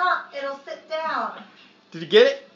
Uh-uh, it'll sit down. Did you get it?